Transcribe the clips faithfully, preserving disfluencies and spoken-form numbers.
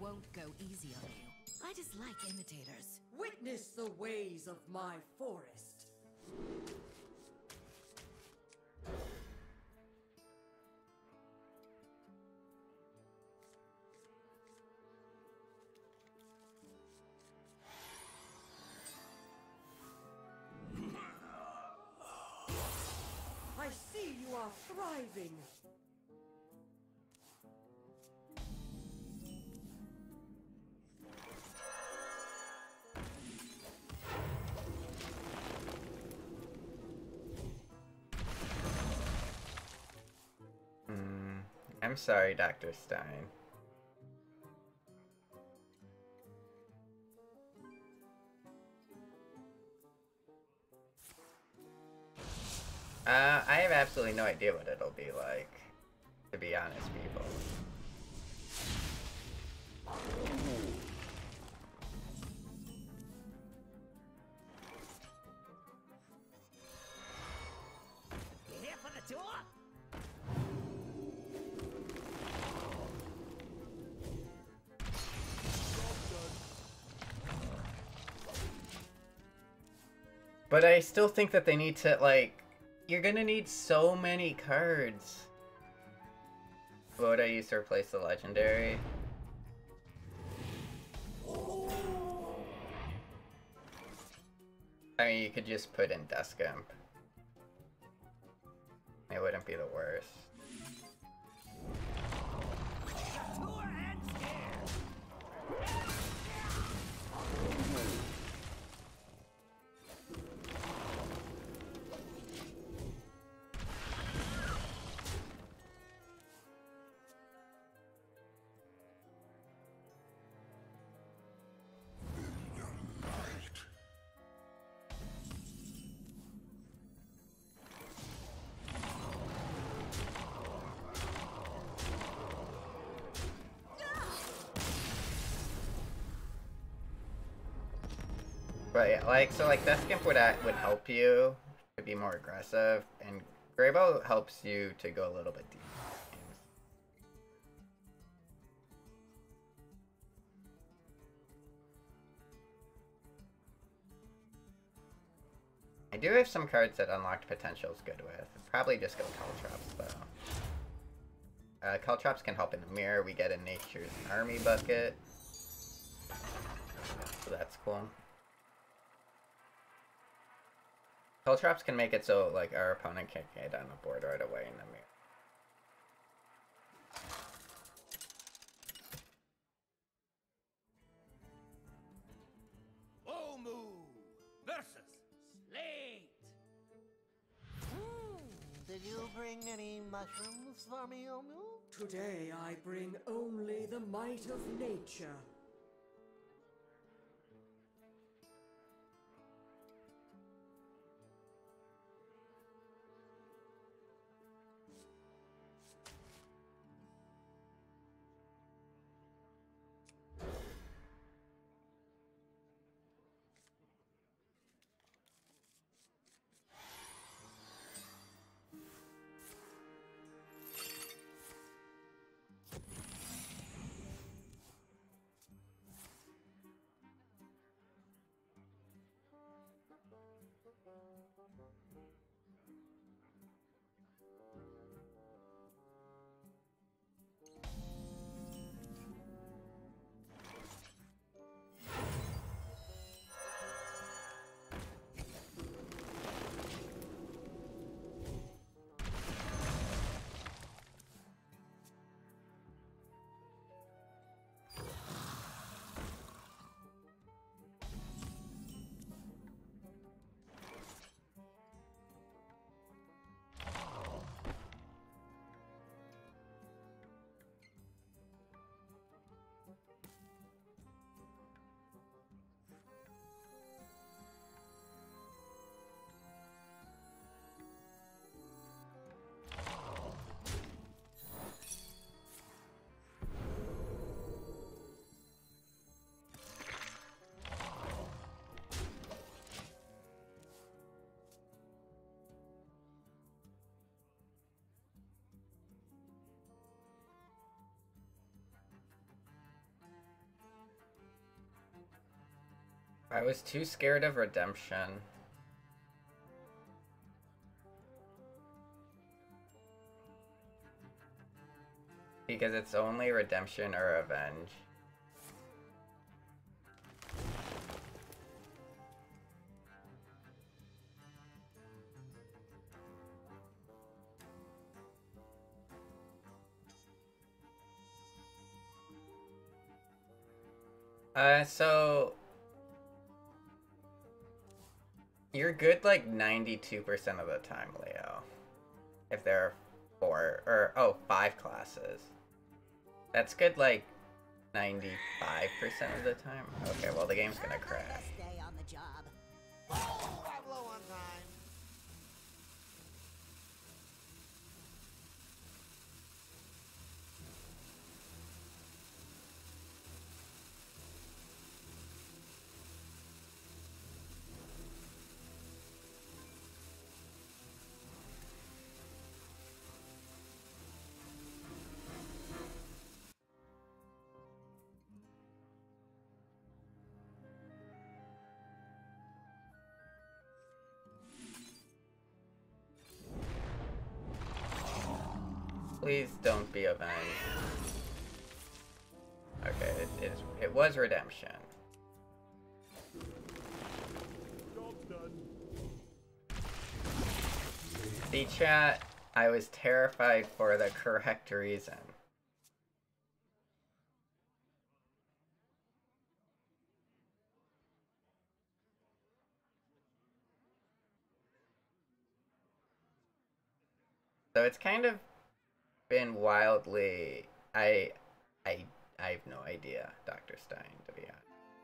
won't go easy on you. I dislike imitators. Witness the ways of my forest. I see you are thriving. Mm, I'm sorry, Doctor Stein. Uh, I have absolutely no idea what it'll be like, to be honest, people. You here for the tour? But I still think that they need to, like, you're gonna need so many cards. What would I use to replace the legendary? I mean, you could just put in Deskimp. It wouldn't be the worst. Tour ends here. But yeah, like, so like Deskimp would act, would help you to be more aggressive, and Graybow helps you to go a little bit deeper. I do have some cards that unlocked potential's good with. Probably just go Caltrops though. Uh, Caltrops can help in the mirror. We get a Nature's Army bucket. So that's cool. Caltrops can make it so like our opponent can't get on the board right away in the mirror. Omu versus Slate. Hmm, did you bring any mushrooms for me, Omu? Today I bring only the might of nature. I was too scared of redemption. Because it's only redemption or revenge. Uh, so... You're good like ninety-two percent of the time, Leo. If there are four, or, oh, five classes. That's good like ninety-five percent of the time. Okay, well the game's gonna crash. Best day on the job. Oh, I'm low on time. Please don't be avenged. Okay, it, it, it was redemption. Job's done. See, chat, I was terrified for the correct reason. So it's kind of been wildly... I... I... I have no idea, Doctor Stein, to be honest.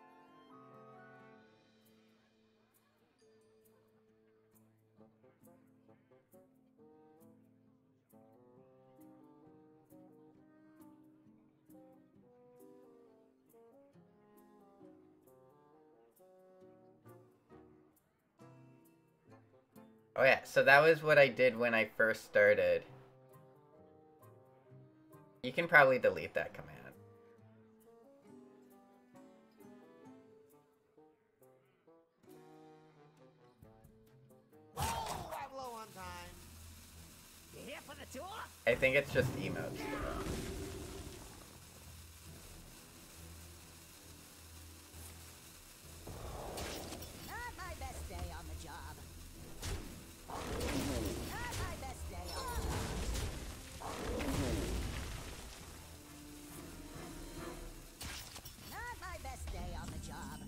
Oh yeah, so that was what I did when I first started. You can probably delete that command. Oh, I'm low on time. You here for the tour? I think it's just emotes. Not my best day on the job. Not my best day on the job. Not my best day on the job.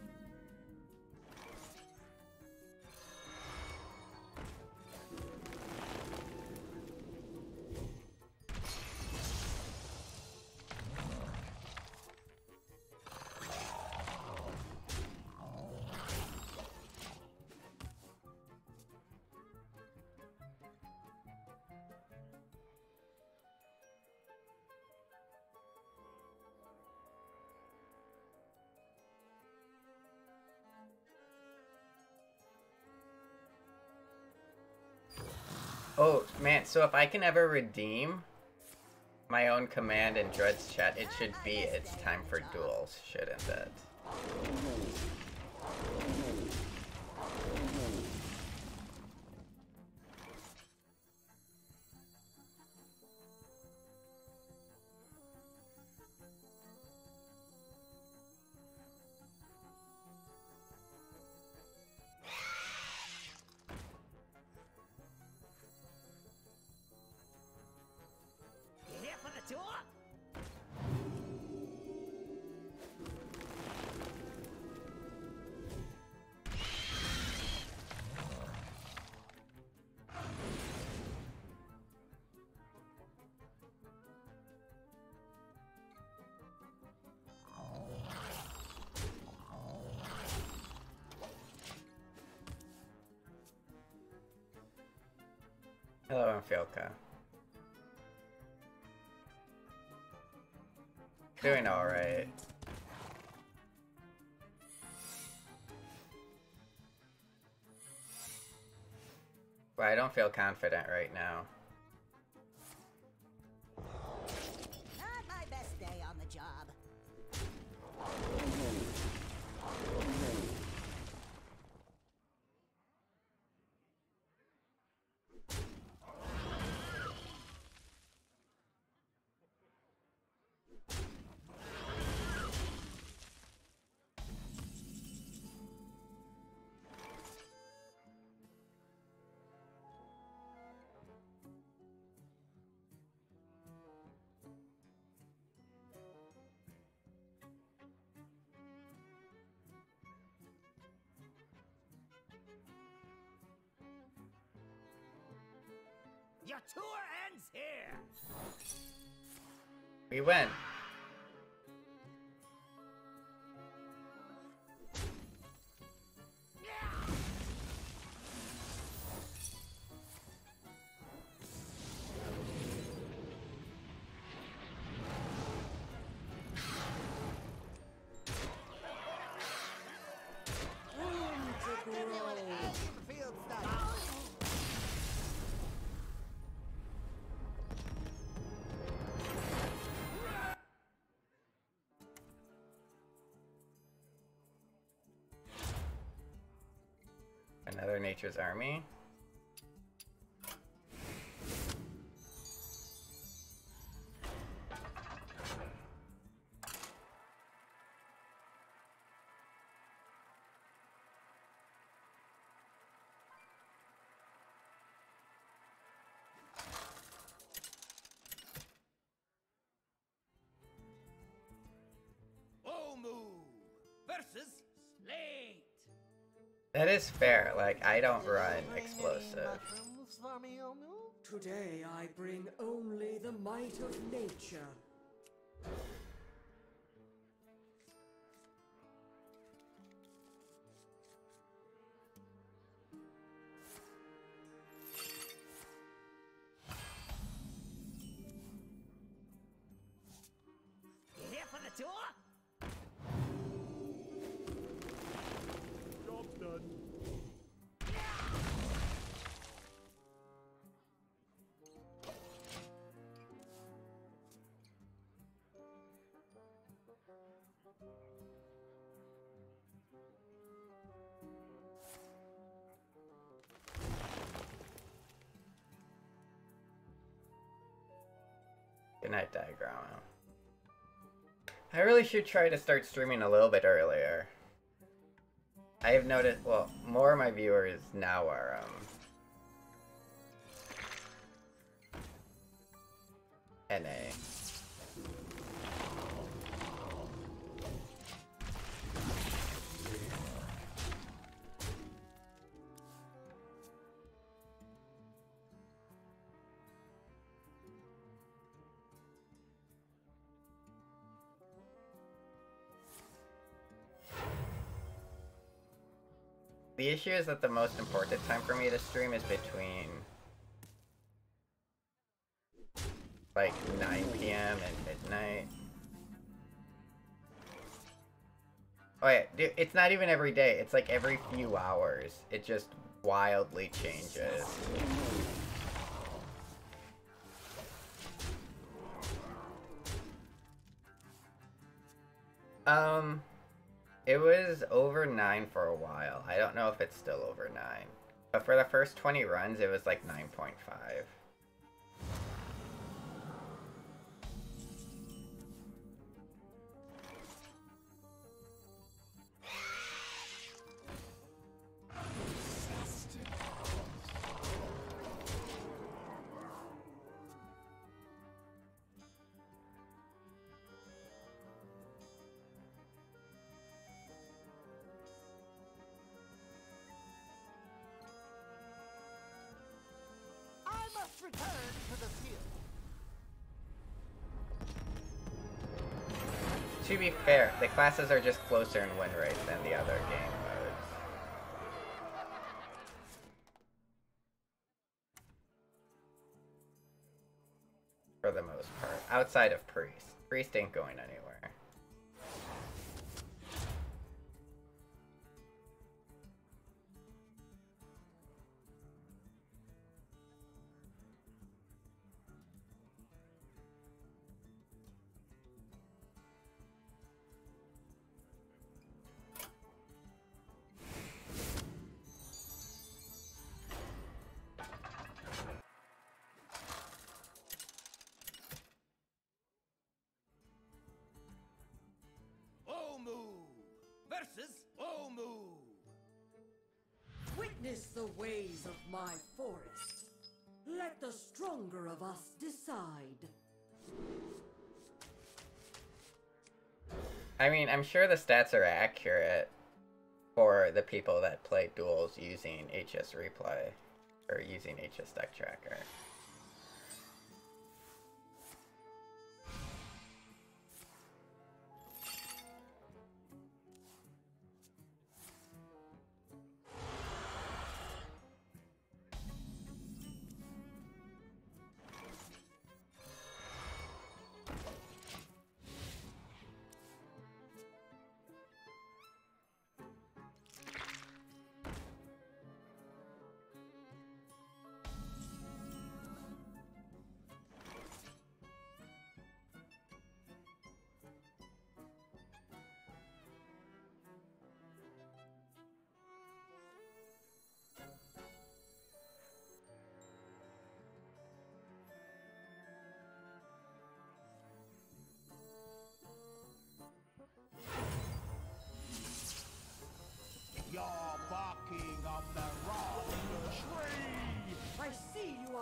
Oh, man, so if I can ever redeem my own command in Dread's chat, it should be it's time for duels, shouldn't it? You here for the tour? Hello, Amphielka. Doing alright. But I don't feel confident right now. Not my best day on the job. Your tour ends here. We win. Field study. Another Nature's Army. Omu versus Slate. That is fair. Like, I don't run Bring any explosive. mushrooms for me, Omu? Today I bring only the might of nature. You here for the tour? Job's done. Good night, Diagram. I really should try to start streaming a little bit earlier. I have noticed, well, more of my viewers now are, um... N A. The issue is that the most important time for me to stream is between like nine P M and midnight. Oh yeah, dude, it's not even every day, it's like every few hours. It just wildly changes. Um... It was over nine for a while. I don't know if it's still over nine. But for the first twenty runs, it was like nine point five. I must return to the field. To be fair, the classes are just closer in win rate than the other game modes. For the most part. Outside of Priest. Priest ain't going anywhere. Omu versus Omu. Witness the ways of my forest. Let the stronger of us decide. I mean, I'm sure the stats are accurate for the people that play duels using H S Replay or using H S Deck Tracker.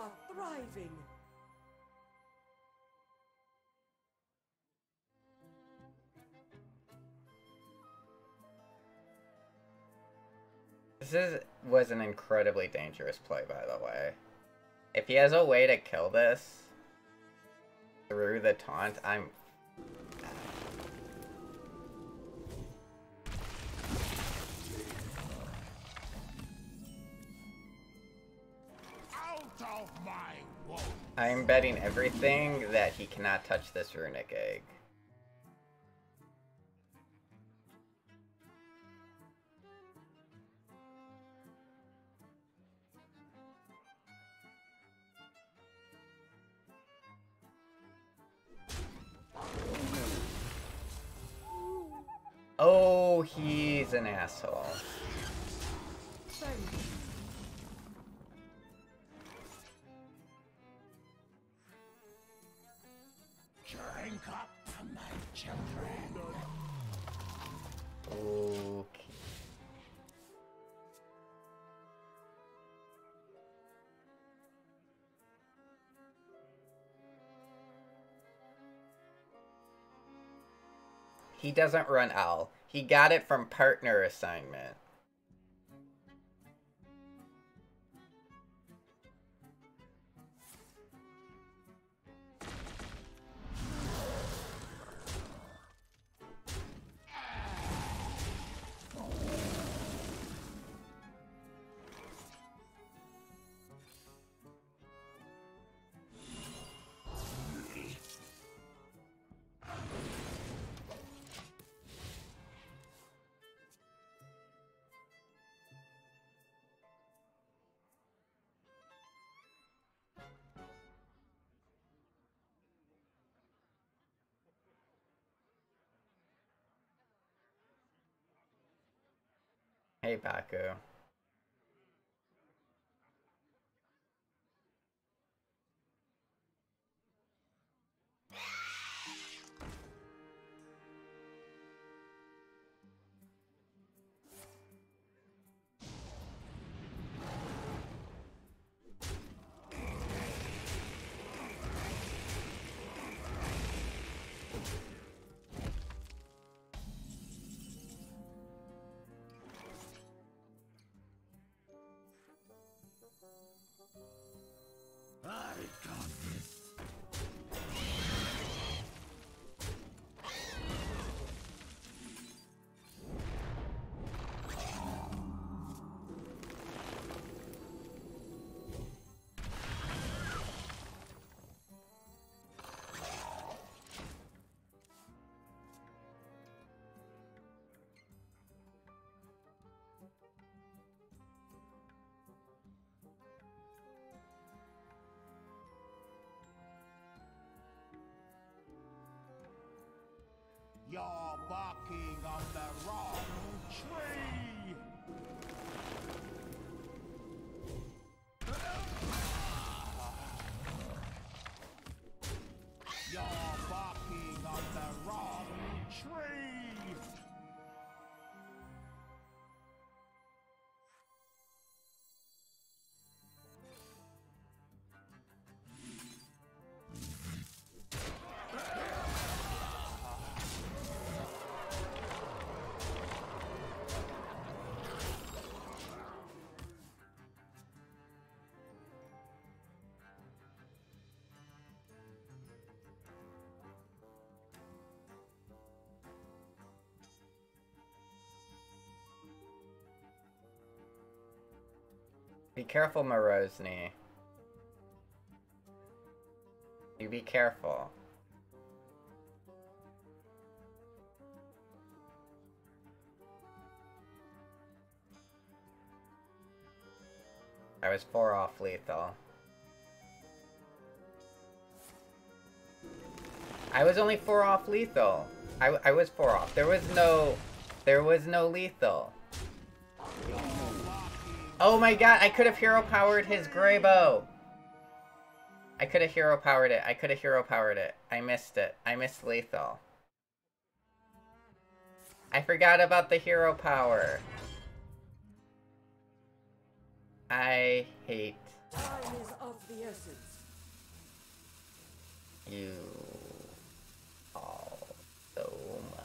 are thriving. This is was an incredibly dangerous play, by the way. If he has a way to kill this through the taunt, I'm... Out of my woe. I'm betting everything that he cannot touch this runic egg. Oh, he's an asshole. Thank you. Drink up, my children. Okay. He doesn't run Owl. He got it from partner assignment. Hey, Baku. I got this. You're barking on the wrong tree! You're barking on the wrong tree! Be careful, Morozny. You be careful. I was four off lethal. I was only four off lethal. I, I was four off. There was no... There was no lethal. Oh my god, I could have hero powered his gray bow. I could have hero powered it. I could have hero powered it. I missed it. I missed lethal. I forgot about the hero power. I hate Time is of the essence. You all so much.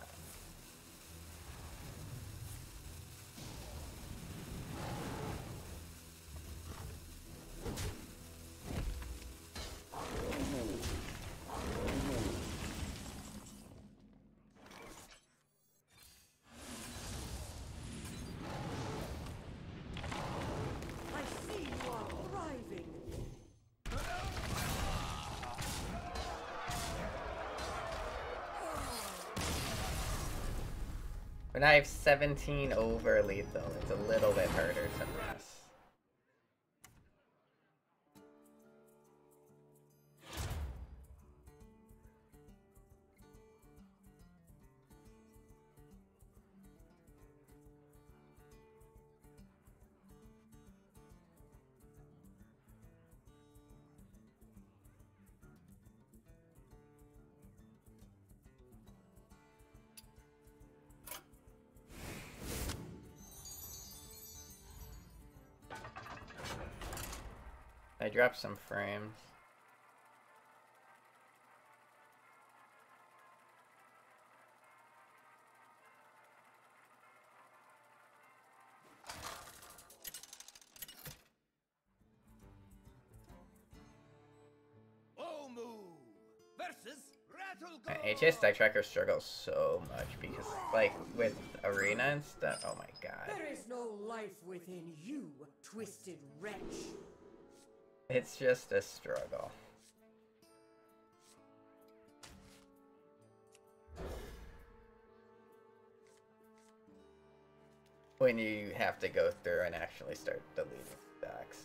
I see you are thriving. When I have seventeen over lethal, it's a little bit harder to miss. I dropped some frames. Omu versus Rattlegold. H S Die Tracker struggles so much because, like, with Arena and stuff. Oh my god. There is no life within you, twisted wretch. It's just a struggle. When you have to go through and actually start deleting stacks.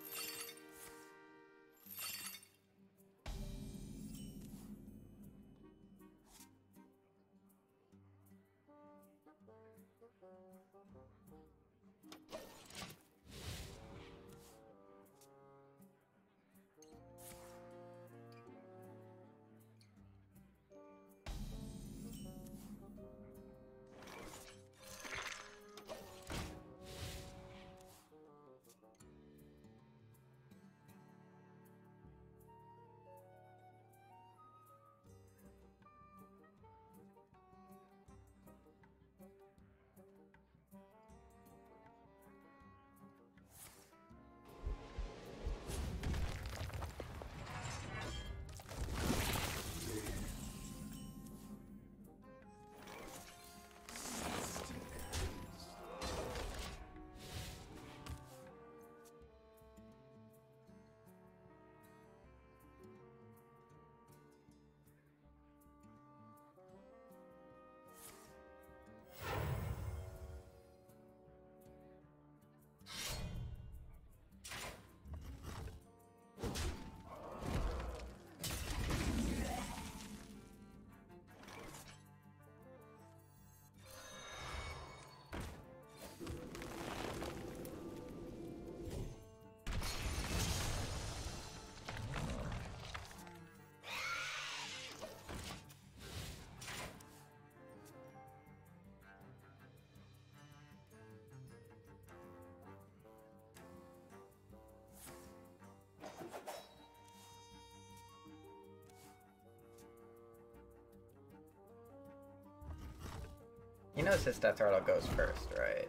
He knows his Death Rattle goes first, right?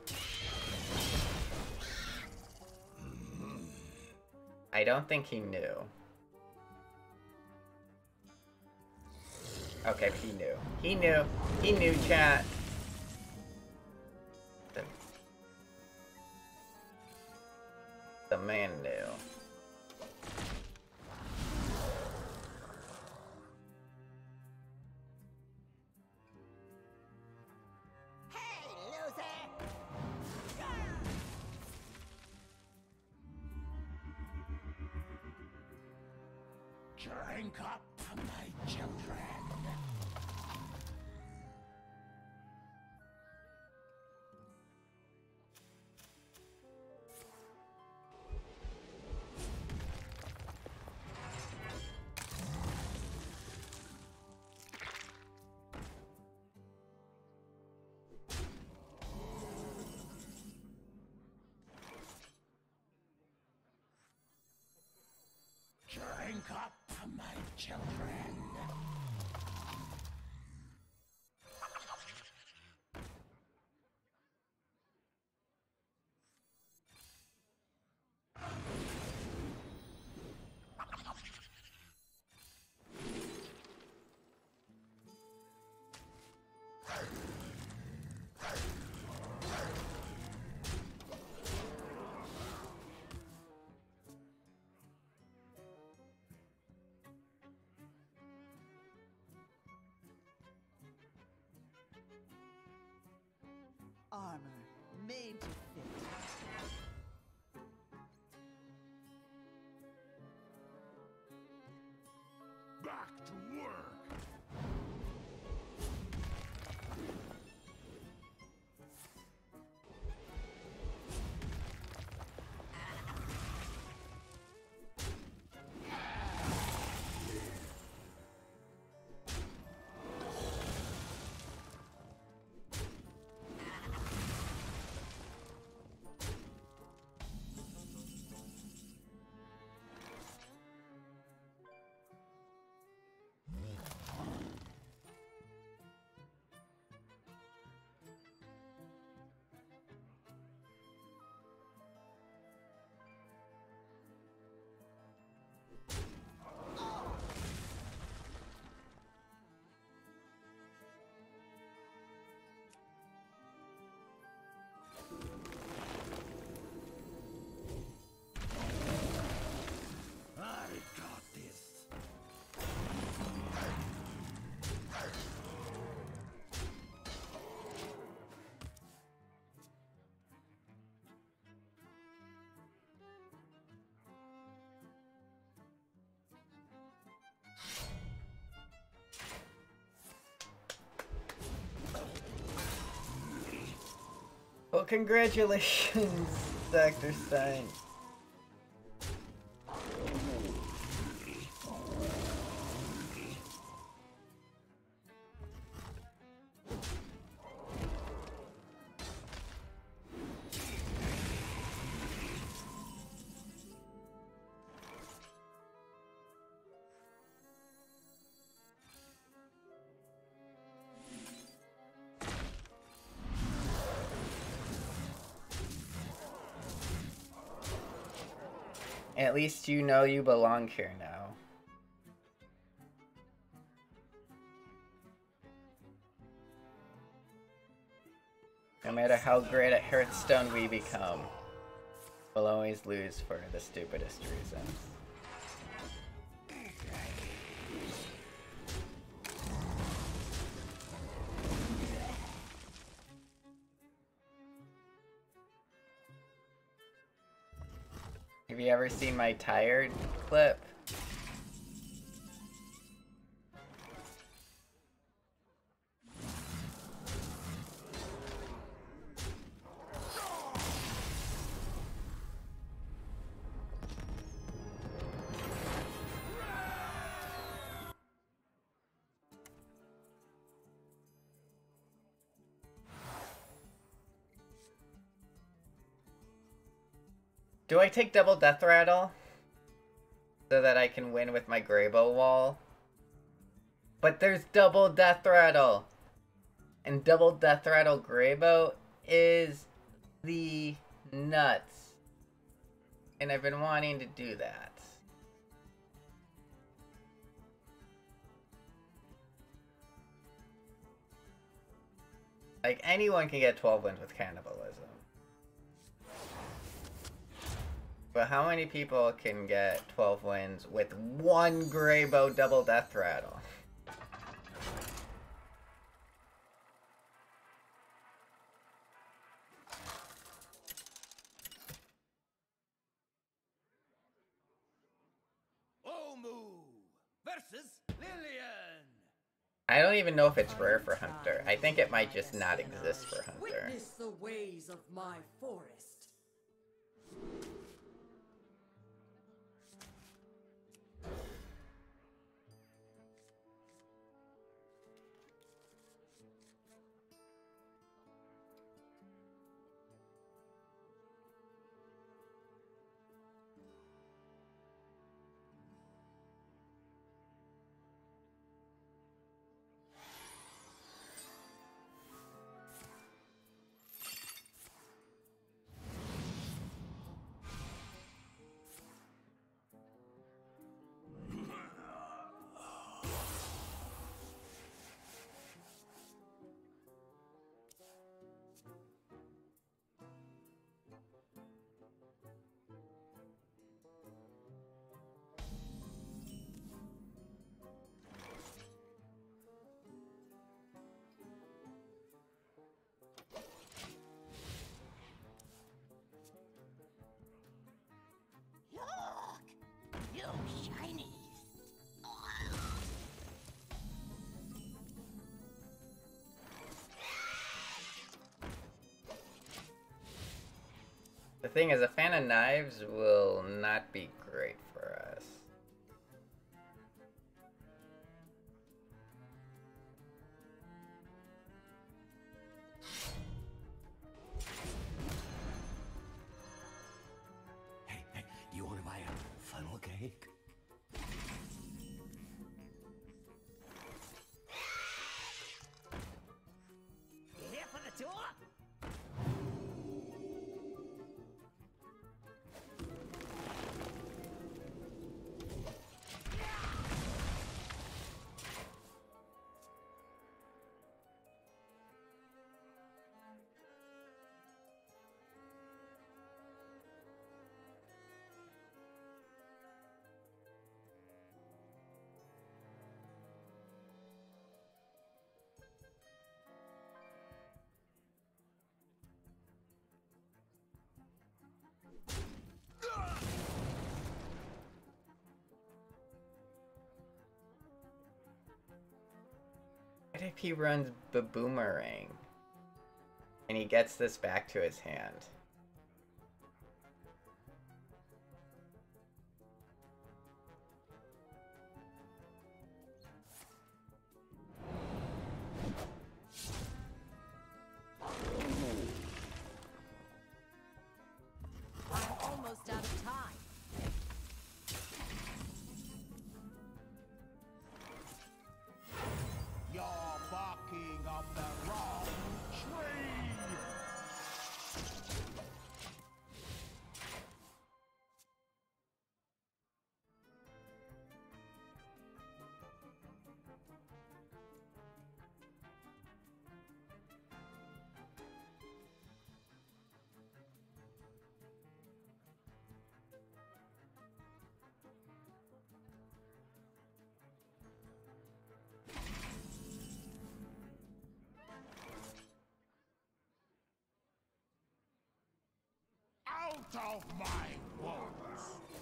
I don't think he knew. Okay, he knew. He knew. He knew, chat. The, the man knew. Drink up, my children. children. Armor made to fit. Back to work. I got this. Well, congratulations, Doctor Stein. At least you know you belong here now. No matter how great at Hearthstone we become, we'll always lose for the stupidest reasons. Have you ever seen my tired clip? Do I take double death rattle so that I can win with my Greybow wall? But there's double death rattle, and double death rattle Greybow is the nuts, and I've been wanting to do that. Like, anyone can get twelve wins with cannibalism. But how many people can get twelve wins with one Greybow double death rattle? Omu versus Lillian. I don't even know if it's rare for Hunter. I think it might just not exist for Hunter. Witness the ways of my forest. The thing is, a fan of knives will not be great for us. Hey, hey, you want to buy a funnel cake? You here for the tour? What if he runs the boomerang? And he gets this back to his hand. I'm almost out of time. You're barking up the wrong tree! Out of my walls!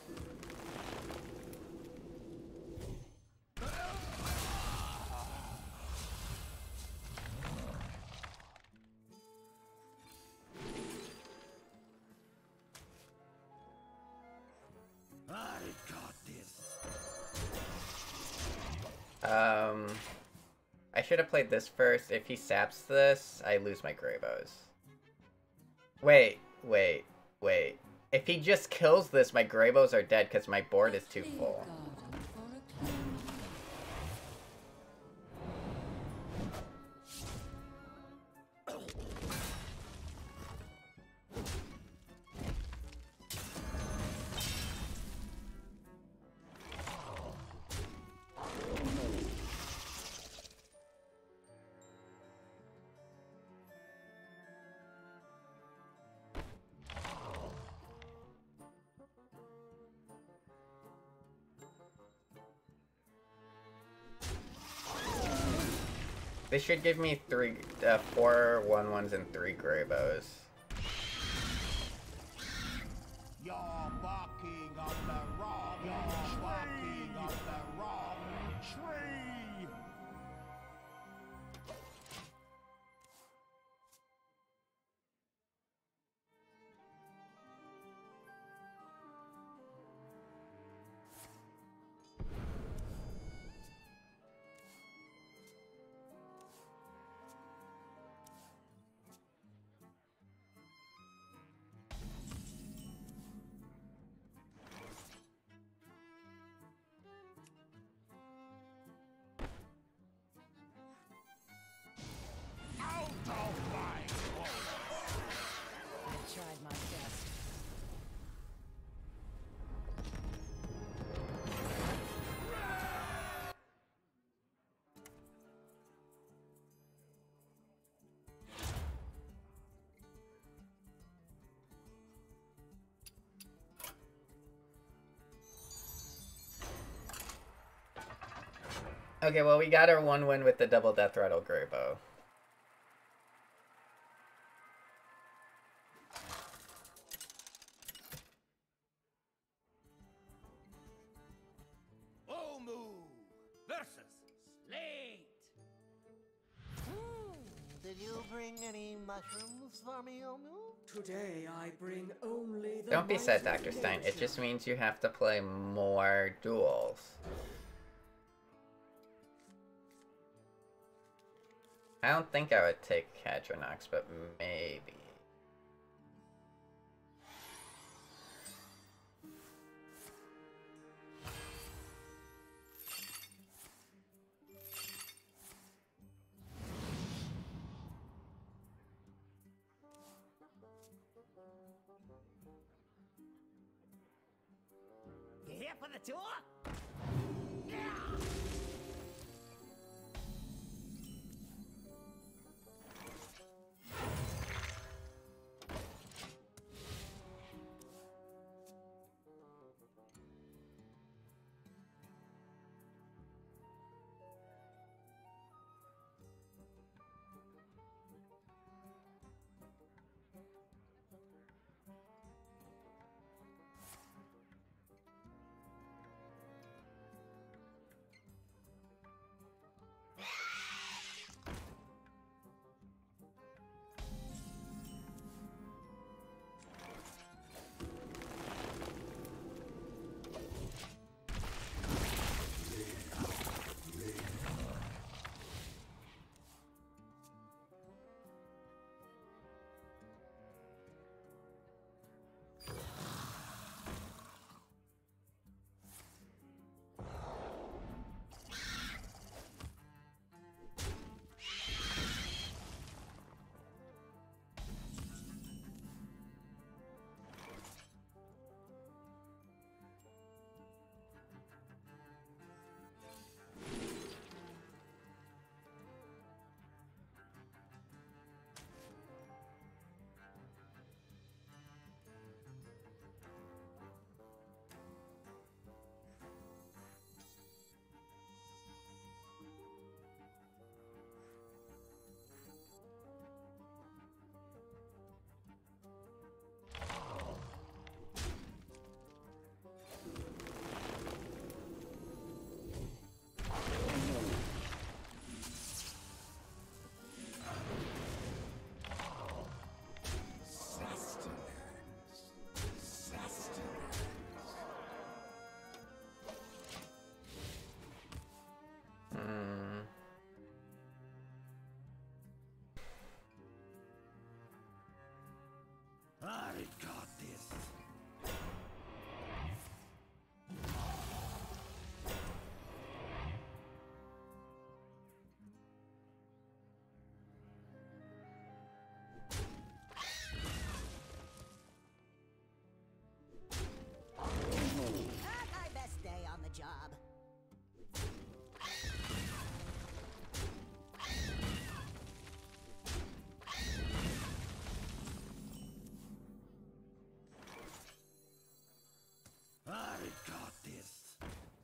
I got this. Um, I should have played this first. If he saps this, I lose my Gravos. Wait, wait, wait. If he just kills this, my Gravos are dead because my board is too full. Garden for a clean They should give me three, uh, four one ones and three Gravos. You're barking up the wrong You're barking up the wrong tree! Out of my walls! I tried my best. Okay, well, we got our one win with the double Death Rattle Gravo. Omu versus Slate. Hmm, the Did you bring any mushrooms for me, Omu? Today I bring only the Don't be sad, might of Doctor Stein. It nature. just means you have to play more duels. I don't think I would take Hadronox, but maybe. You here for the tour? I got this. Not my best day on the job. I got this.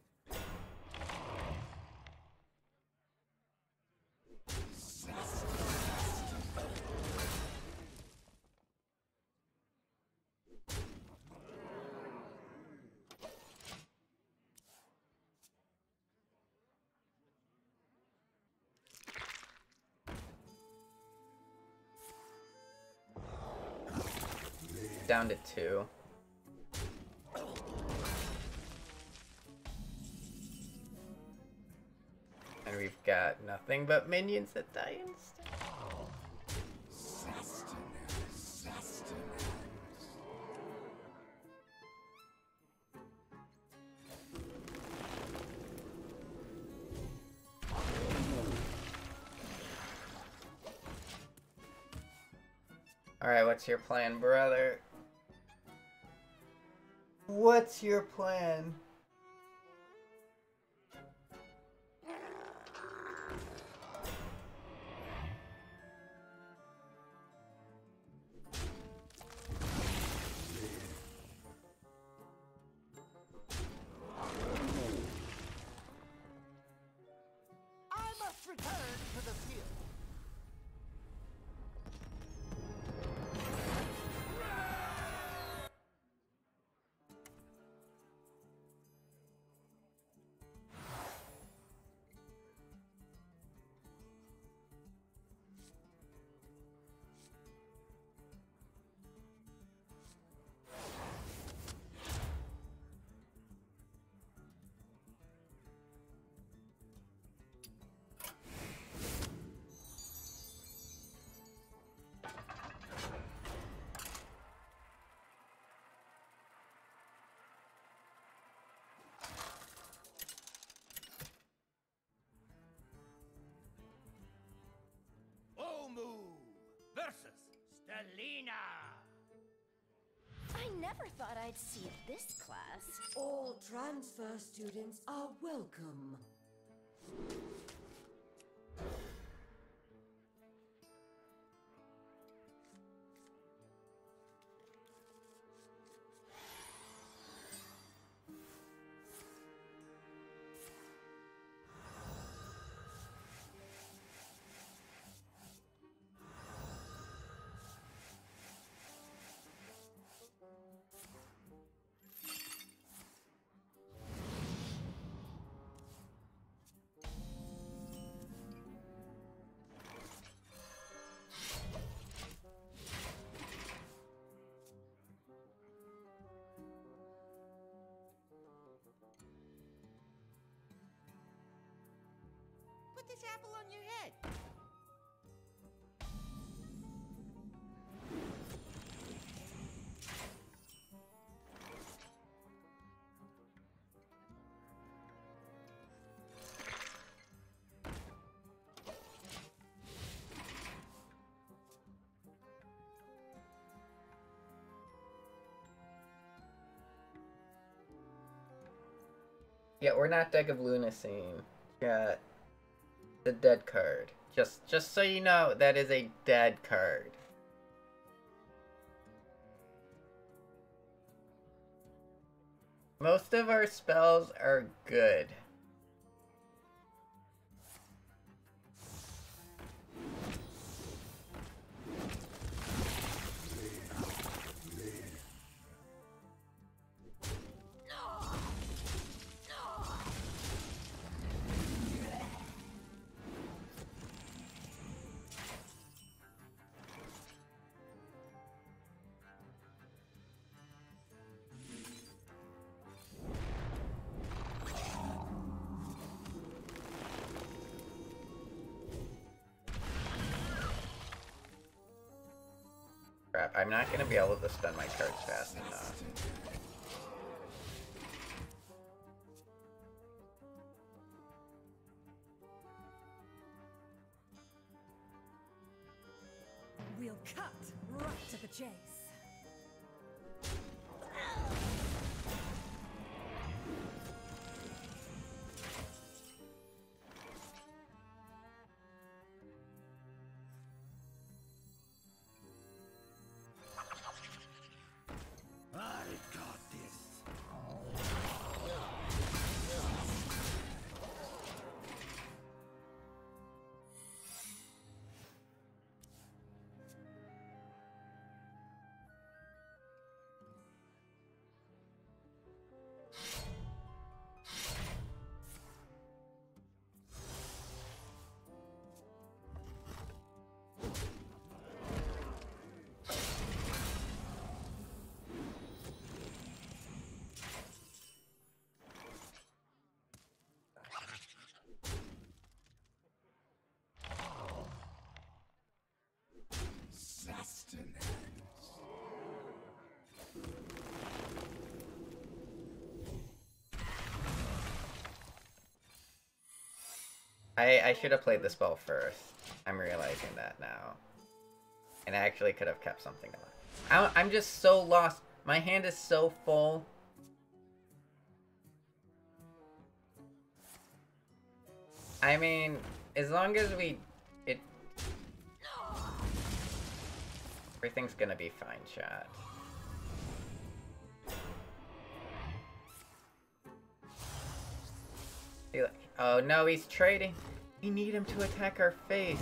Down to two. And we've got nothing but minions that die instead. Alright, what's your plan, brother? What's your plan? I must return to the field. Selena! I never thought I'd see this class. All transfer students are welcome. Put this apple on your head. Yeah, we're not Deck of Lunacine. Yeah, the dead card. Just, just so you know, that is a dead card. Most of our spells are good. Crap, I'm not gonna be able to spend my cards fast enough. We'll cut right to the chase. I got this. Sustenance. I, I should have played the spell first. I'm realizing that now. And I actually could have kept something alive. I don't, I'm just so lost. My hand is so full. I mean, as long as we... it. Everything's gonna be fine, chat. He like, oh no, he's trading. We need him to attack our face.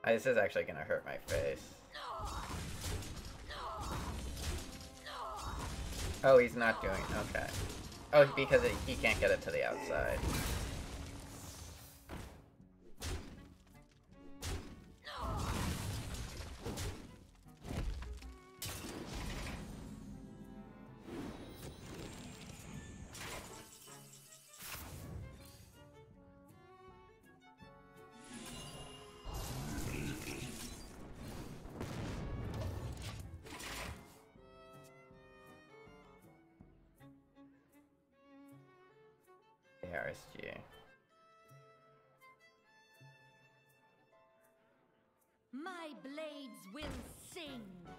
Oh, this is actually gonna hurt my face. Oh, he's not doing okay. Oh, because it, he can't get it to the outside. R S G. My blades will sing.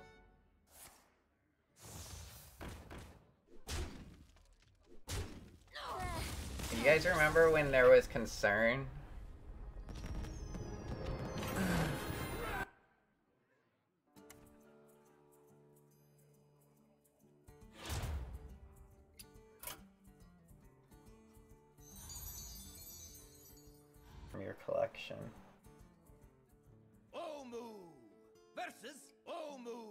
Do you guys remember when there was concern? From your collection. Omu versus Omu.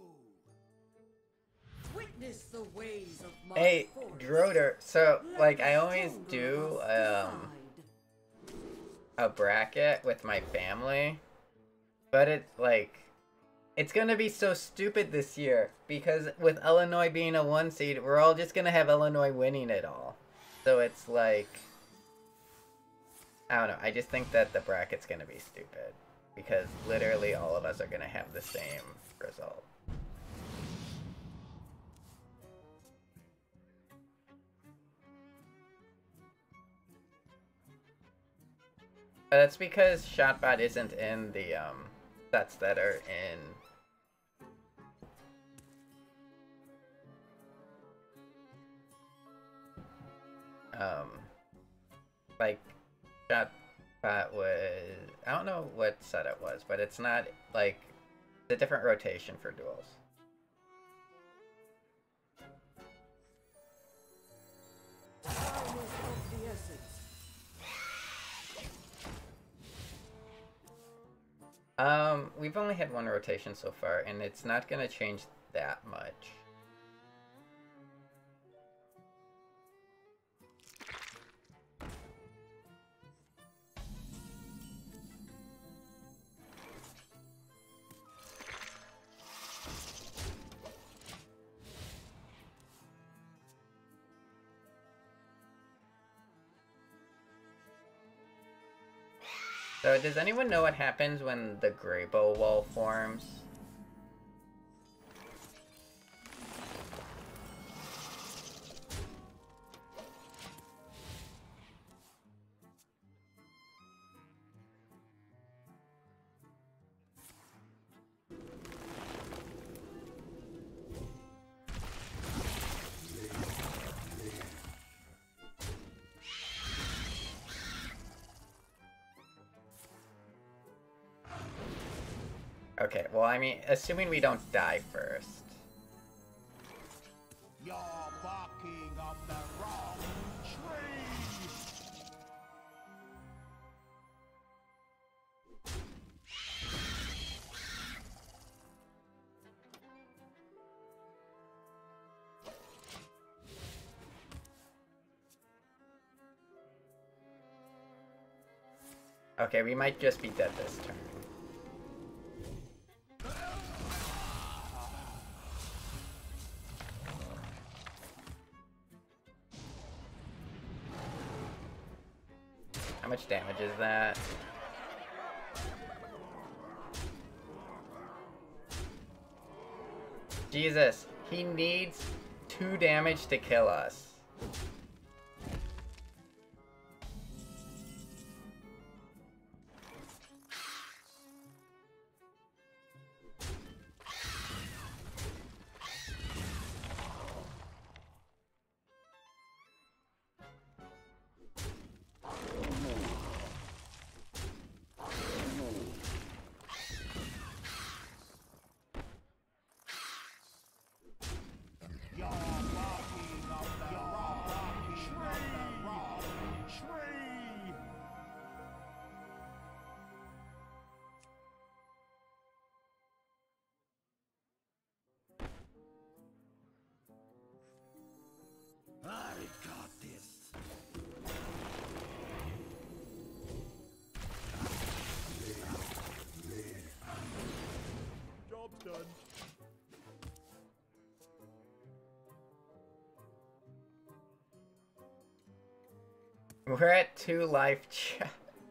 Witness the ways of my Hey, forest. Droder, so, Let like, the I always stronger do, of us um, decide. a bracket with my family, but it, like, it's gonna be so stupid this year, because with Illinois being a one seed, we're all just gonna have Illinois winning it all. So it's like, I don't know, I just think that the bracket's gonna be stupid, because literally all of us are gonna have the same result. But that's because Shotbot isn't in the um, sets that are in um, like Shotbot was, I don't know what set it was, but it's not like it's a different rotation for duels. Time is of the essence. Um, we've only had one rotation so far, and it's not gonna change that much. So, does anyone know what happens when the Graybow wall forms? Okay, well, I mean, assuming we don't die first. You're barking up the wrong tree. Okay, we might just be dead this turn. How much damage is that? Jesus, he needs two damage to kill us. You're barking up the wrong got this. Job's done. We're at two life chat.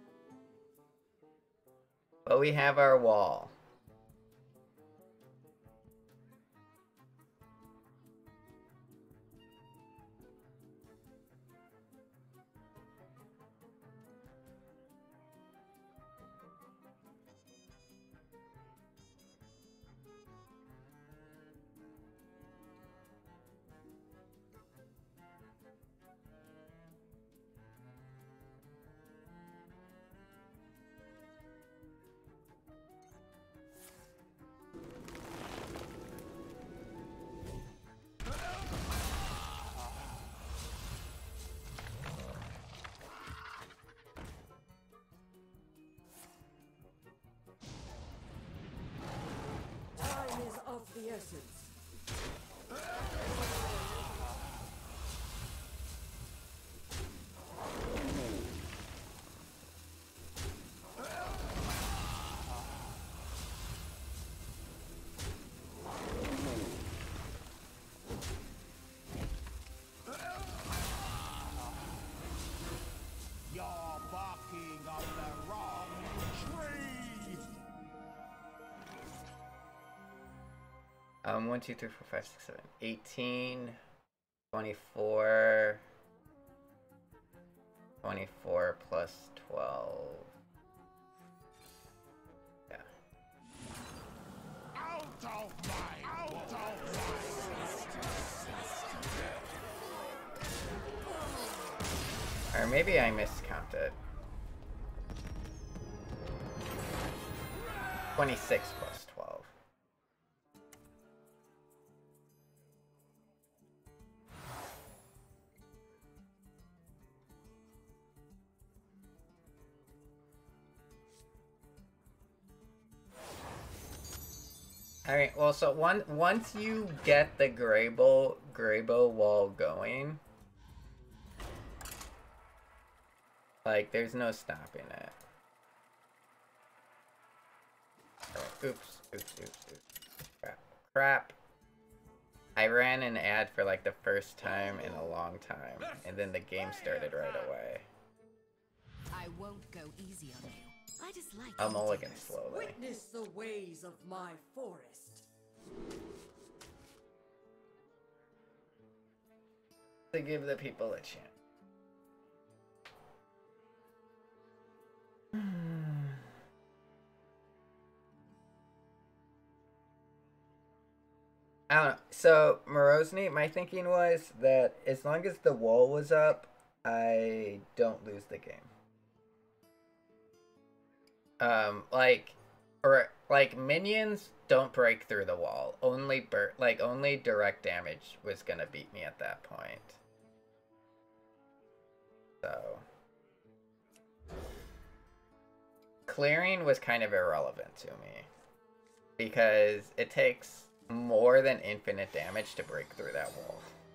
But we have our wall. Time is of the essence. You're barking up the wrong tree. Um, one, two, three, four, five, six, seven, eighteen, twenty-four, twenty-four plus twelve. Yeah. Out of my, out of my. Or maybe I miscounted. twenty-six plus twelve. Alright, well, so one, once you get the Graybow, Graybow wall going, like, there's no stopping it. Oh, oops, oops, oops, oops. Crap. Crap. I ran an ad for like the first time in a long time, and then the game started right away. I won't go easy on you. I just like I'll mulligan imitators. slowly. Witness the ways of my forest. To give the people a chance. I don't know. So, Morozny, my thinking was that as long as the wall was up, I don't lose the game. Um, like, or like minions don't break through the wall. Only bur like only direct damage was gonna beat me at that point. So, clearing was kind of irrelevant to me because it takes more than infinite damage to break through that wall.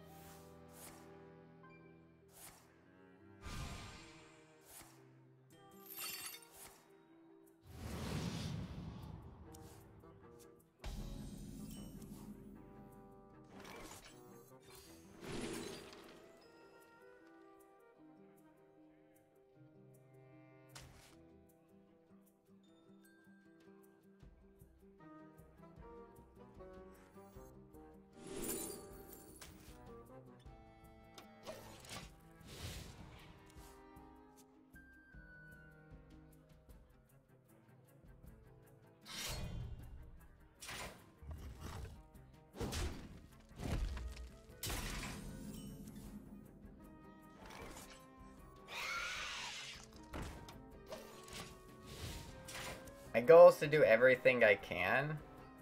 My goal is to do everything I can.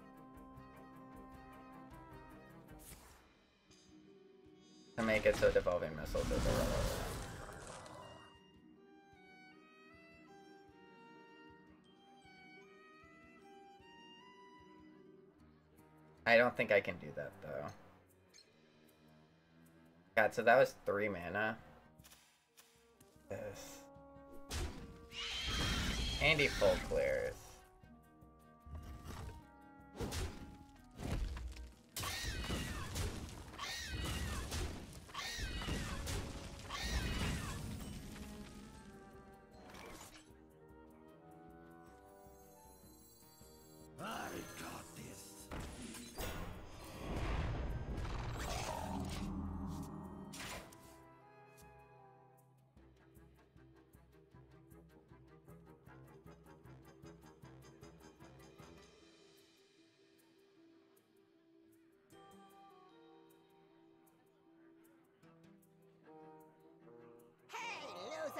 To make it so devolving missiles is irrelevant. I don't think I can do that though. God, so that was three mana. Yes. And he full clears. I got this. Hey, loser!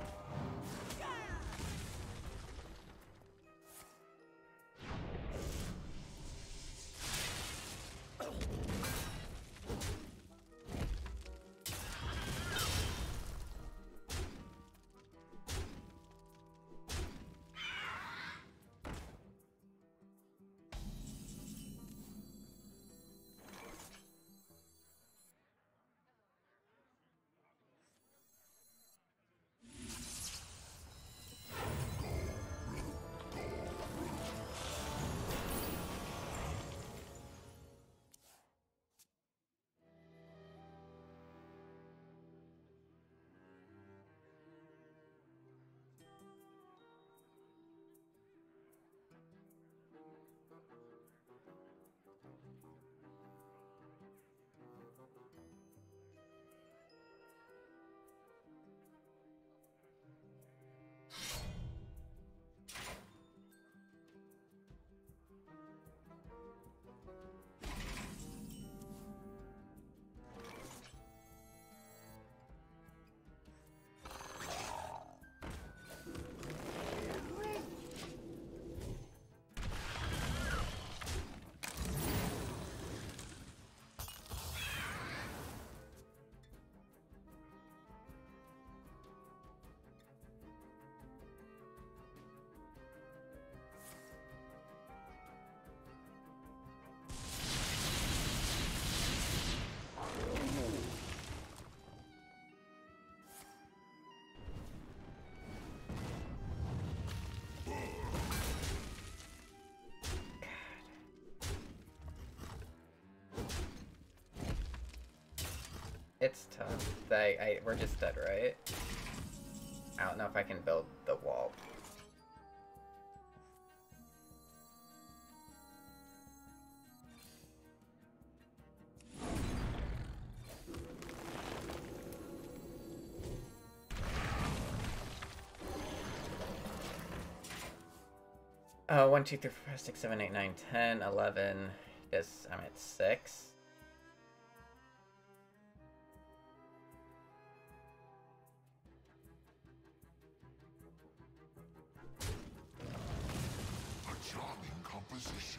It's tough. I, I, we're just dead, right? I don't know if I can build the wall. Uh, one, two, three, four, five, six, seven, eight, nine, ten, eleven. Yes, I'm at six. A charming composition.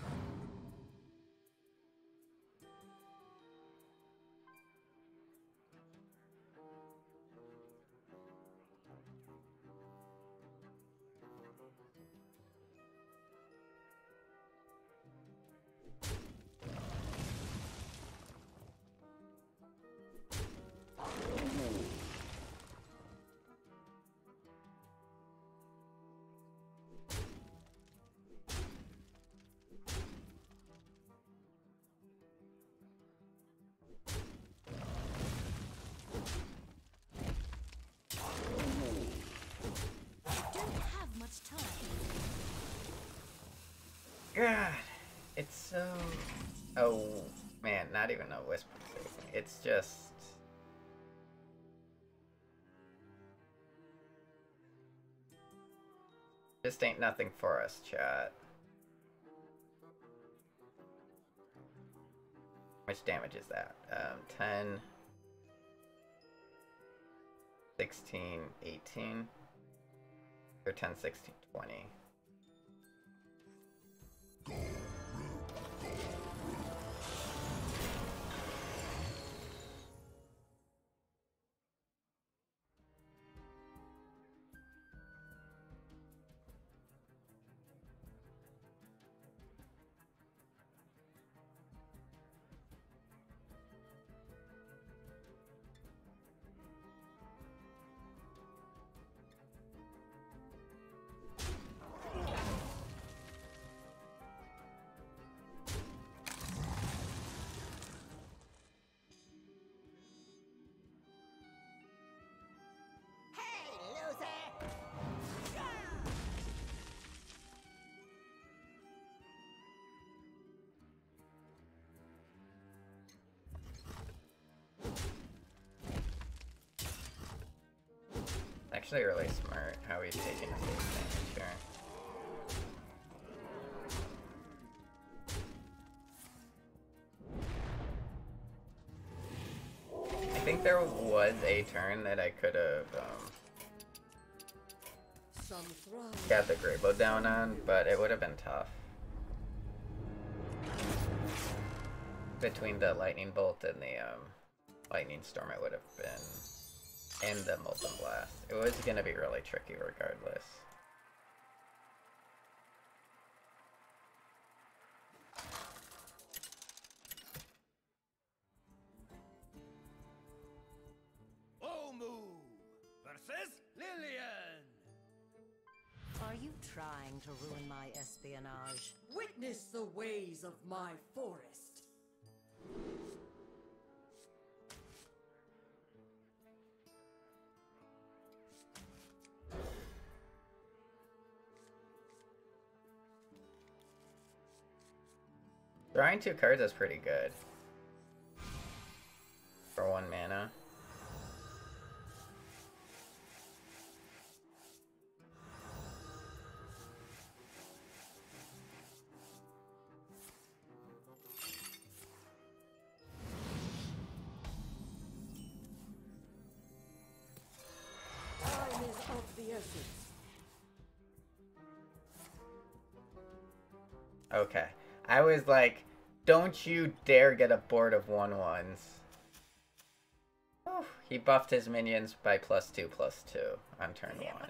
God, it's so... Oh, man, not even a whisper saving. It's just... Just ain't nothing for us, chat. How much damage is that? Um, ten... sixteen, eighteen? Or ten, sixteen, twenty? actually really smart how he's taking his damage here. I think there was a turn that I could have um, Some thrive. got the Graybow down on, but it would have been tough. Between the Lightning Bolt and the um, Lightning Storm, it would have been, and the Molten Blast. It was going to be really tricky regardless. Omu versus Lillian. Are you trying to ruin my espionage? Witness the ways of my forest. Drawing two cards is pretty good. For one mana. Time is of the essence. Okay. I was like, don't you dare get a board of one ones. Whew. He buffed his minions by plus two, plus two on turn one.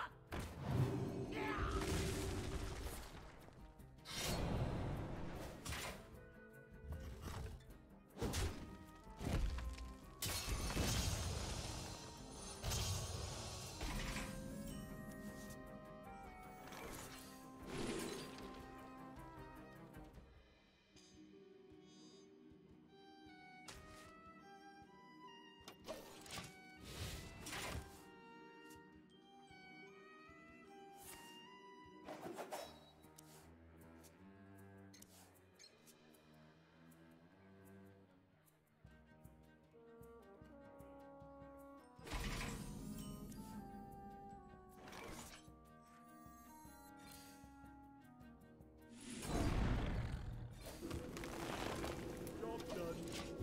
Job done.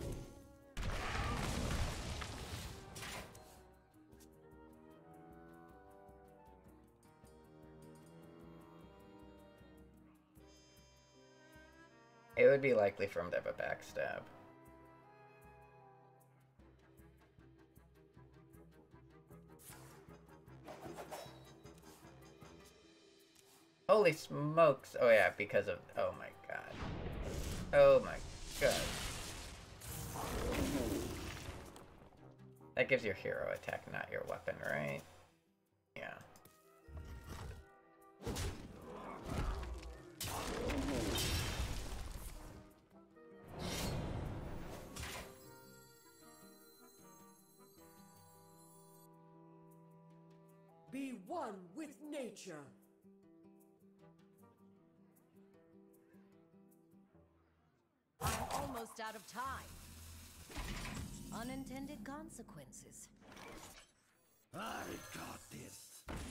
It would be likely for him to have a backstab. Holy smokes! Oh yeah, because of... Oh my god. Oh my god. That gives your hero attack, not your weapon, right? Yeah. Be one with nature. I'm almost out of time. Unintended consequences. I got this.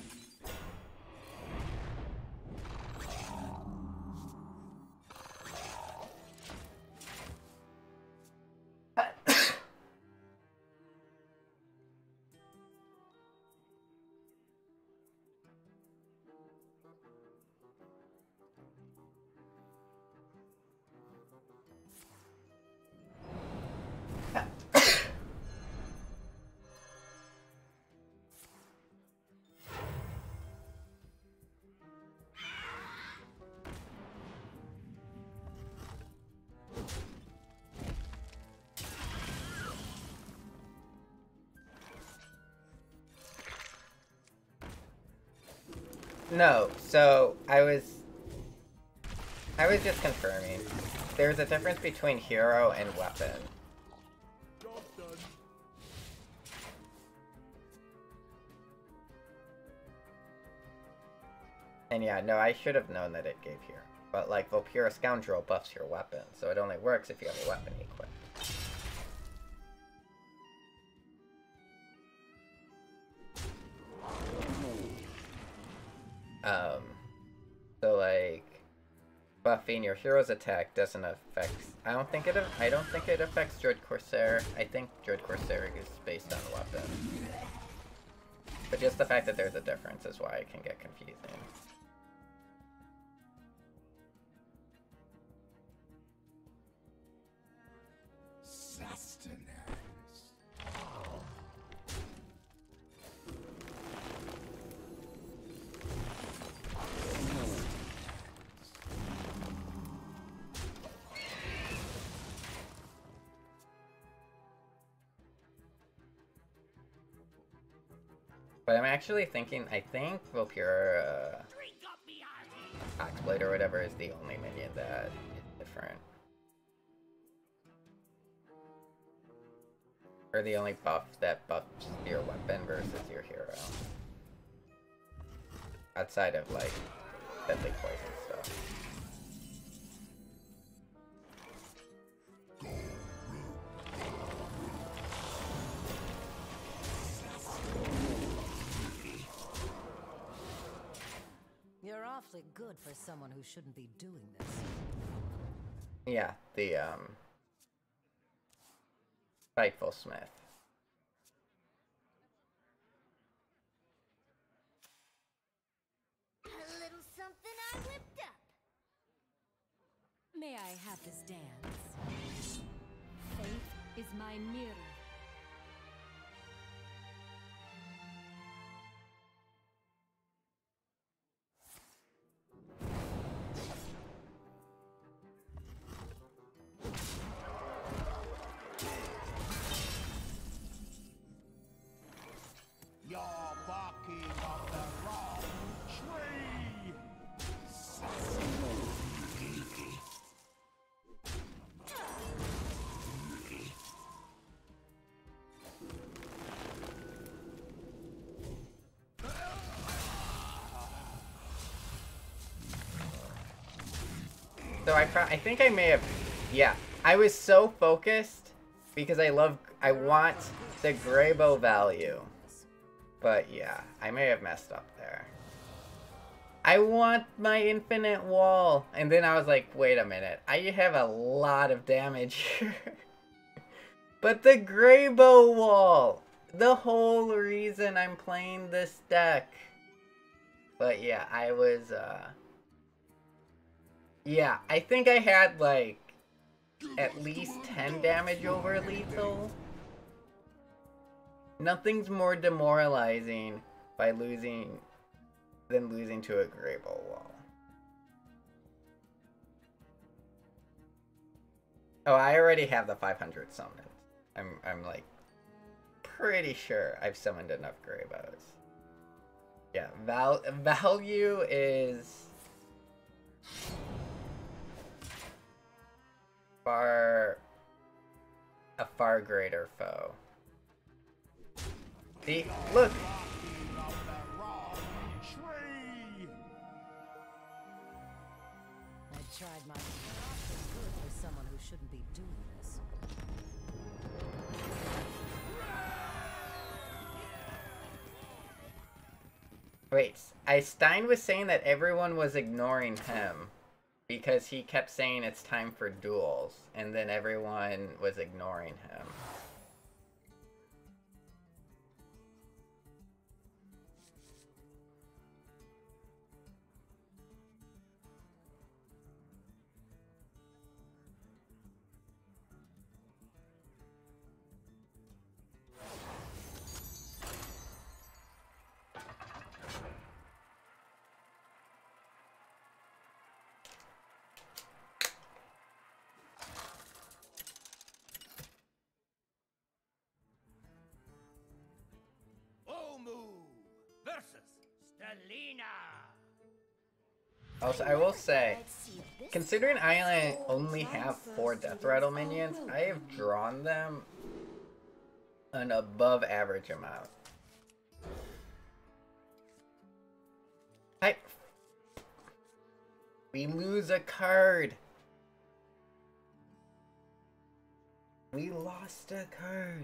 No, so I was I was just confirming. There's a difference between hero and weapon. Job done. And yeah, no, I should have known that it gave hero. But like Volpura Scoundrel buffs your weapon, so it only works if you have a weapon equipped. Um, so like buffing your hero's attack doesn't affect. I don't think it. I don't think it affects Dread Corsair. I think Dread Corsair is based on weapon. But just the fact that there's a difference is why it can get confusing. But I'm actually thinking, I think Volpura, uh, Oxblade or whatever is the only minion that is different. Or the only buff that buffs your weapon versus your hero. Outside of, like, deadly poison stuff. You're awfully good for someone who shouldn't be doing this. Yeah, the, um... Spiteful Smith. A little something I whipped up. May I have this dance? Faith is my mirror. You're barking up the wrong tree. So I pro- I think I may have, yeah. I was so focused because I love, I want the Graybow value. But yeah, I may have messed up there. I want my infinite wall. And then I was like, wait a minute. I have a lot of damage here. But the Graybow wall. The whole reason I'm playing this deck. But yeah, I was, uh... yeah, I think I had like at least ten damage over lethal. Nothing's more demoralizing by losing than losing to a Graybow wall. Oh, I already have the five hundred summoned. I'm I'm like pretty sure I've summoned enough Graybows. Yeah, val value is far a far greater foe. See, look. Barking up the wrong tree. I tried my awfully good for someone who shouldn't be doing this. Wait, I Stein was saying that everyone was ignoring him because he kept saying it's time for duels, and then everyone was ignoring him. Omu versus Stelina. Also, I will say, I'd see this considering I only have four Death Rattle minions, I have drawn them an above average amount. I... We lose a card. We lost a card.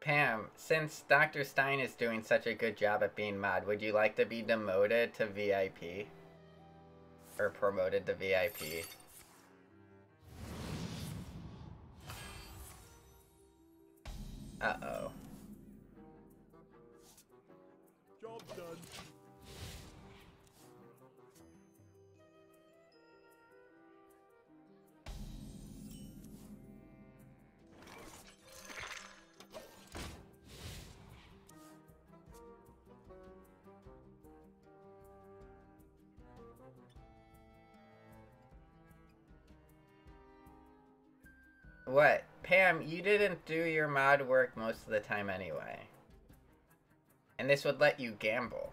Pam, since Doctor Stein is doing such a good job at being mod, would you like to be demoted to V I P? Or promoted to V I P? Uh-oh. Job done. What? Pam, you didn't do your mod work most of the time anyway. And this would let you gamble.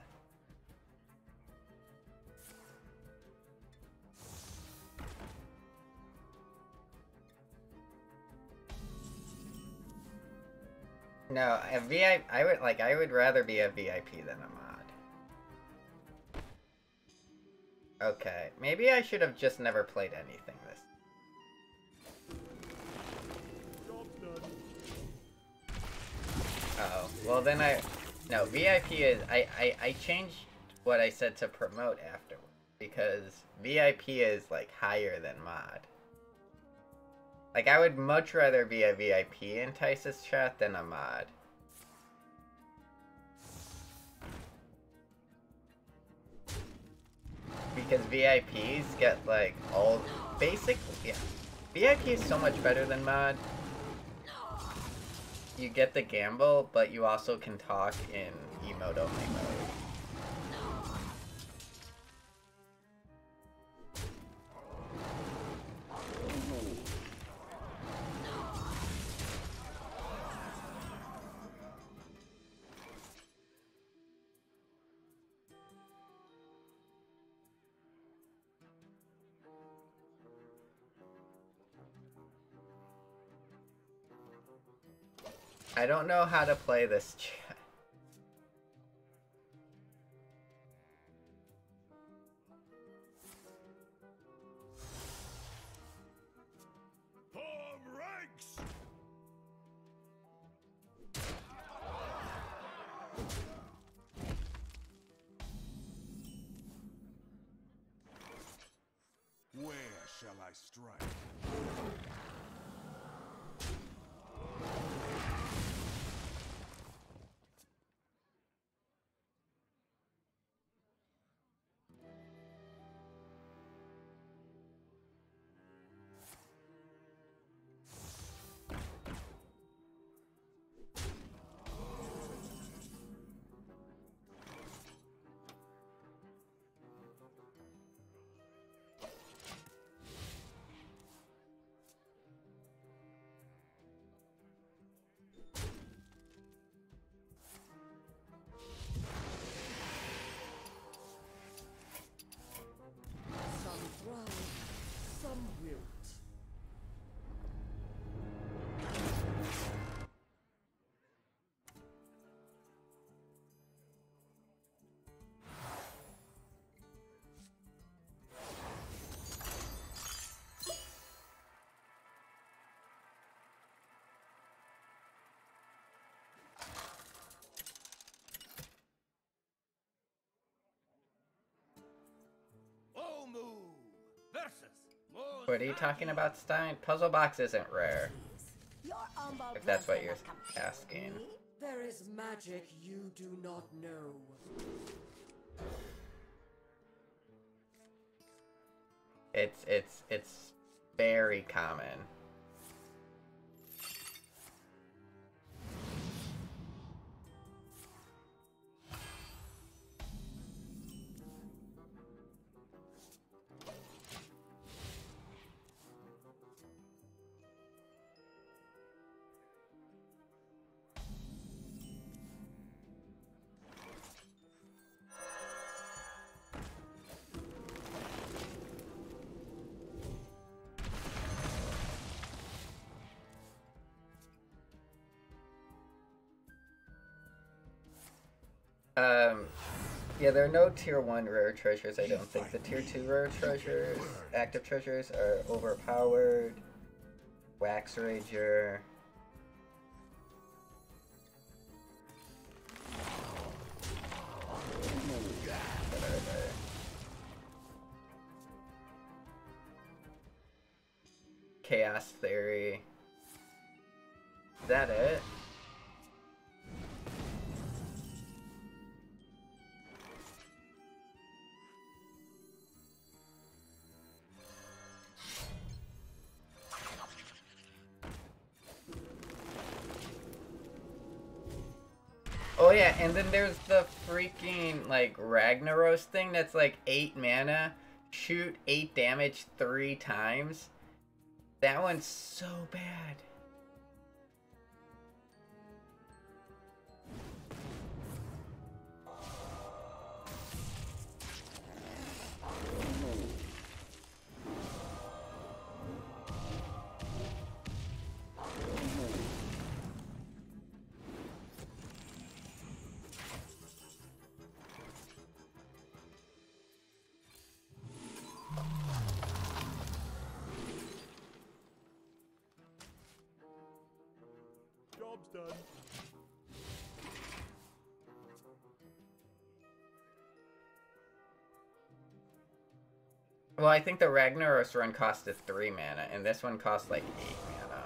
No, a V I P, I would like I would rather be a V I P than a mod. Okay, maybe I should have just never played anything this. Job done. Oh, well then I, no, V I P is, I, I, I changed what I said to promote afterward, because V I P is like higher than mod. Like I would much rather be a V I P in Tice's chat than a mod. Because V I Ps get like all, basically, yeah. V I P is so much better than mod. You get the gamble, but you also can talk in emote only mode. I don't know how to play this chat. Form ranks! Where shall I strike? Some thrive, some wilt. Omu versus Mos What are you talking about, Stein? Puzzle box isn't rare, Your humble if that's what you're brother will come asking. me. There is magic you do not know. It's, it's, it's very common. Um, yeah, there are no tier one rare treasures, I don't think. The tier two rare treasures, active treasures, are overpowered. Wax Rager. Chaos Theory. Is that it? Oh yeah, and then there's the freaking, like, Ragnaros thing that's like eight mana, shoot eight damage three times. That one's so bad. Job's done. Well, I think the Ragnaros run costed three mana, and this one costs like eight mana.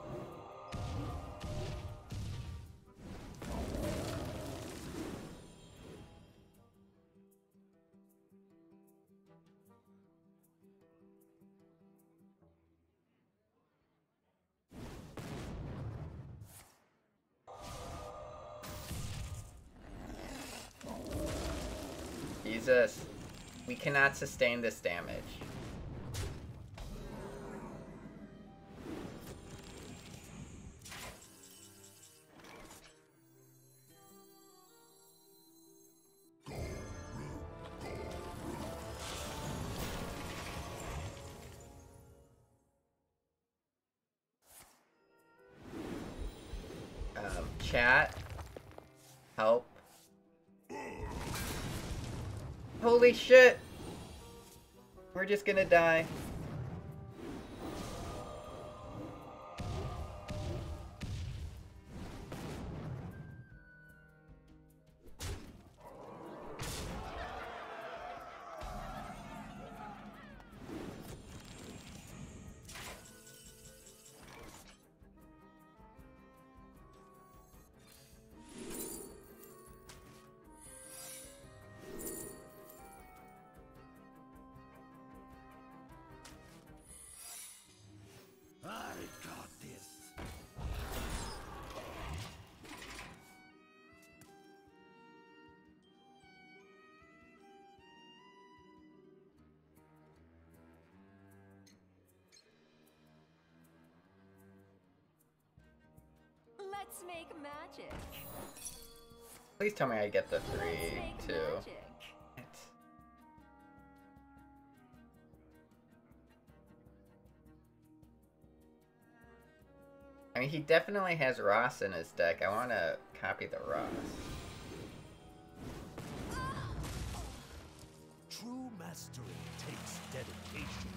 Jesus. We cannot sustain this damage. Um, chat. Help. Holy shit! We're just gonna die. Let's make magic. Please tell me I get the Let's three, make too. magic. I mean, he definitely has Ross in his deck. I want to copy the Ross. True mastery takes dedication.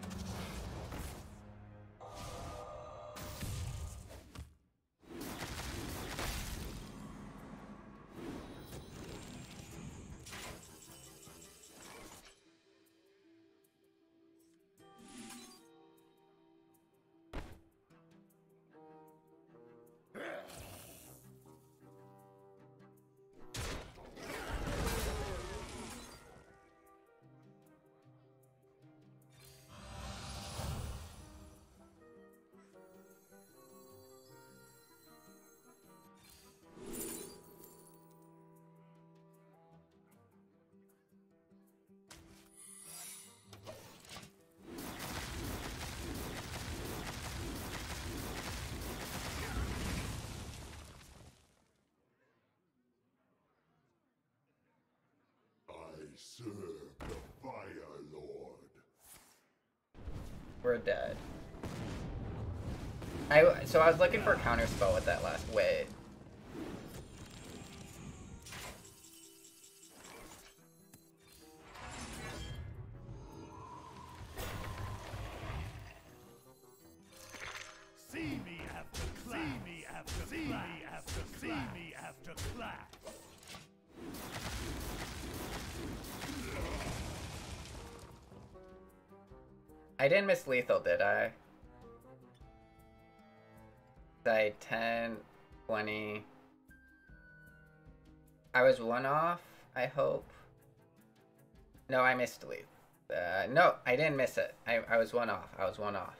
Serve the Fire Lord. We're dead. I so I was looking for a counter spell with that last. Wait. See me after class. See me after see class. me after see me after class. I didn't miss lethal, did I? Died ten, twenty. I was one off, I hope. No, I missed leap. Uh, no, I didn't miss it. I, I was one off. I was one off.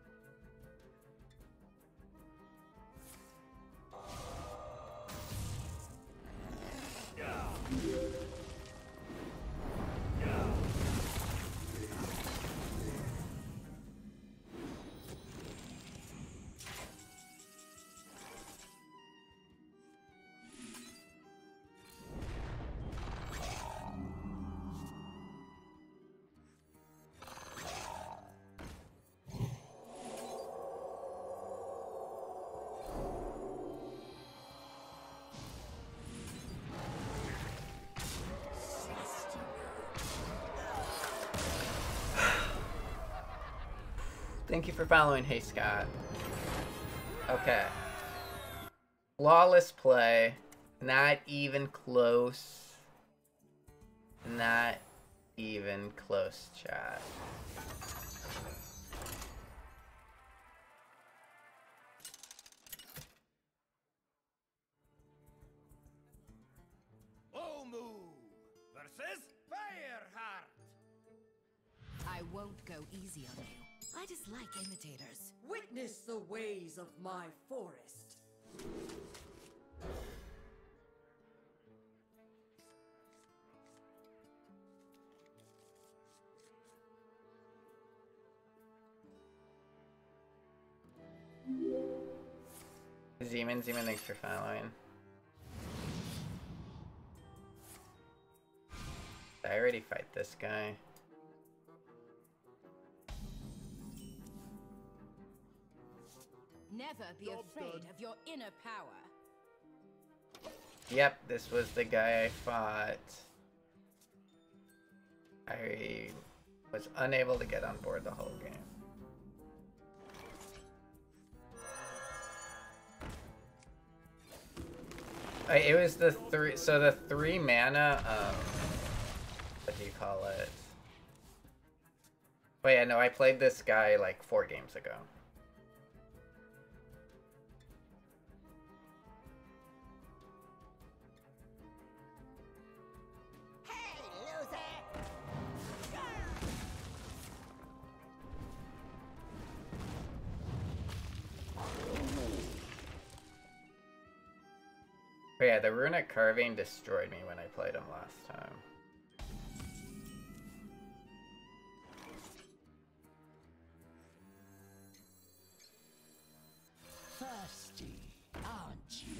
Thank you for following. Hey, Scott. Okay. Flawless play. Not even close. Not even close, chat. Omu versus Fireheart. I won't go easy on you. I dislike imitators. Witness the ways of my forest. Zeman, Zeman, thanks for following. Did I already fight this guy? Never be Job's afraid done. of your inner power. Yep, this was the guy I fought. I was unable to get on board the whole game. I, it was the three, so the three mana, um, what do you call it? But yeah, no, I played this guy like four games ago. But yeah, the runic carving destroyed me when I played him last time. Thirsty, aren't you?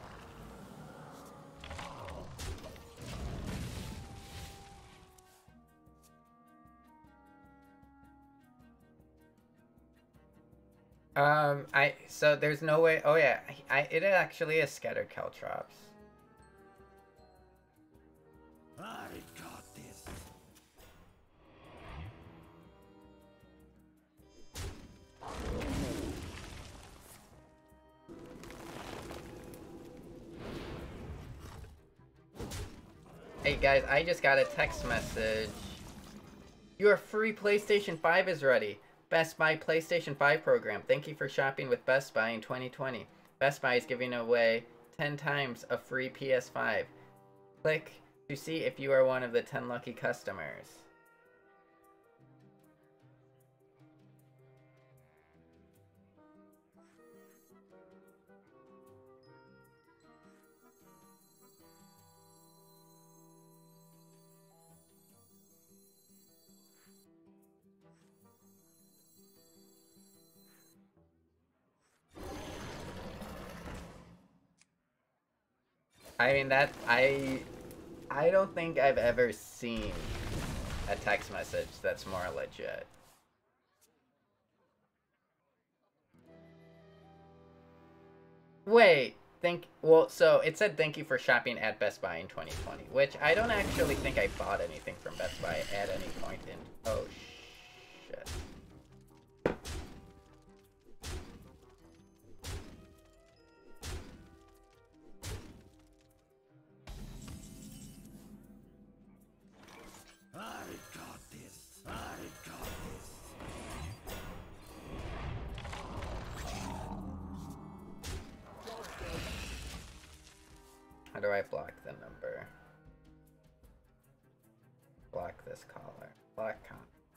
Um, I, so there's no way, oh yeah, I, it actually is scattered Caltrops. I got this. Hey guys, I just got a text message. Your free PlayStation five is ready. Best Buy PlayStation five program. Thank you for shopping with Best Buy in twenty twenty. Best Buy is giving away ten times a free P S five. Click to see if you are one of the ten lucky customers. I mean, that, I, I don't think I've ever seen a text message that's more legit. Wait, think, well, so it said thank you for shopping at Best Buy in twenty twenty, which I don't actually think I bought anything from Best Buy at any point in, oh shit. I got this. I got this. do I block the number? Block this caller. Block con.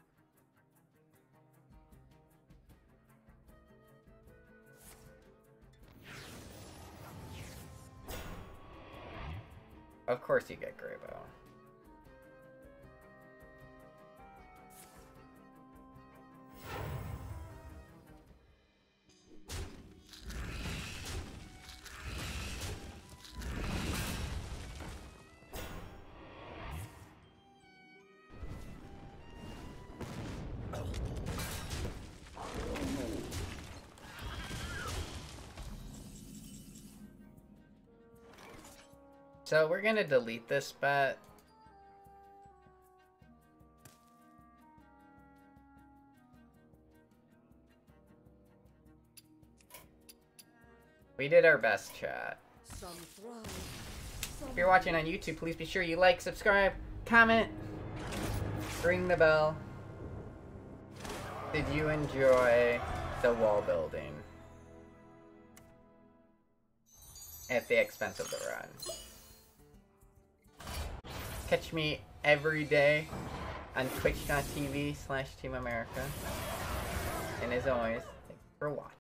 Of course you get Graybow. So we're gonna delete this bet. We did our best, chat. Some thrive, some If you're watching on YouTube, please be sure you like, subscribe, comment, ring the bell. Did you enjoy the wall building at the expense of the run? Catch me every day on twitch dot t v slash Team America. And as always, thanks for watching.